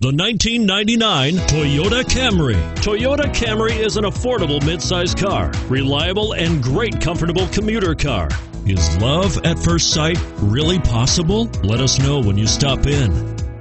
The 1999 Toyota Camry. Toyota Camry is an affordable midsize car, reliable and great comfortable commuter car. Is love at first sight really possible? Let us know when you stop in.